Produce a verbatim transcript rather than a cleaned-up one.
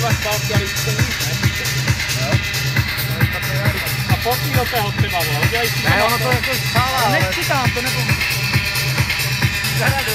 dva zpátky a líčko víc, ne? A fotí do tého třeba, vole, udělej si ne, ono to jako stála, ale... Nechci tam, to nepomůže.